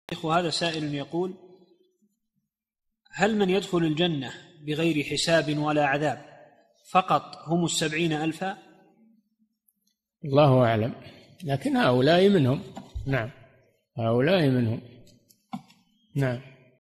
وهذا سائل يقول: هل من يدخل الجنة بغير حساب ولا عذاب فقط هم 70,000؟ الله أعلم، لكن هؤلاء منهم. نعم، هؤلاء منهم. نعم.